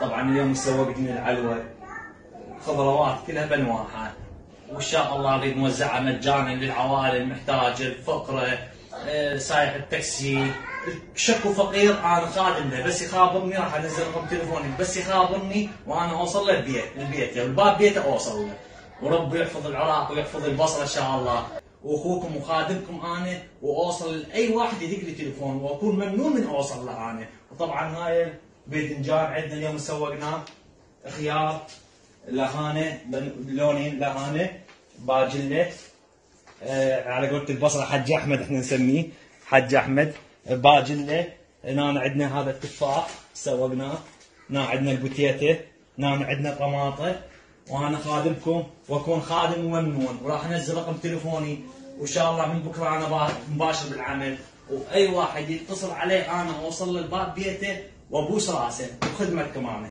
طبعا اليوم سوقنا العلوه، خضروات كلها بانواعها، وان شاء الله نريد نوزعها مجانا للعوائل المحتاجه، الفقره، سايق التاكسي، شكو فقير انا خادم له، بس يخابرني راح انزل رقم تليفوني، بس يخابرني وانا اوصل له البيت يعني باب بيته اوصل له. وربي يحفظ العراق ويحفظ البصره ان شاء الله. واخوكم وخادمكم انا، واوصل لاي واحد يدق لي تليفون، واكون ممنون من اوصل له انا. وطبعا هاي باذنجان عندنا اليوم سوقناه، خيار لهانه لونين لهانه، باجله، على قولة البصره حج احمد احنا نسميه حج احمد، باجله. هنا عندنا هذا التفاح سوقناه، هنا عندنا البوتيته، هنا عندنا طماطه. وانا خادمكم واكون خادم وممنون، وراح انزل رقم تليفوني، وان شاء الله من بكره انا مباشر بالعمل، واي واحد يتصل عليه انا اوصل له الباب بيته وابوس راسه، وخدمتكم انا.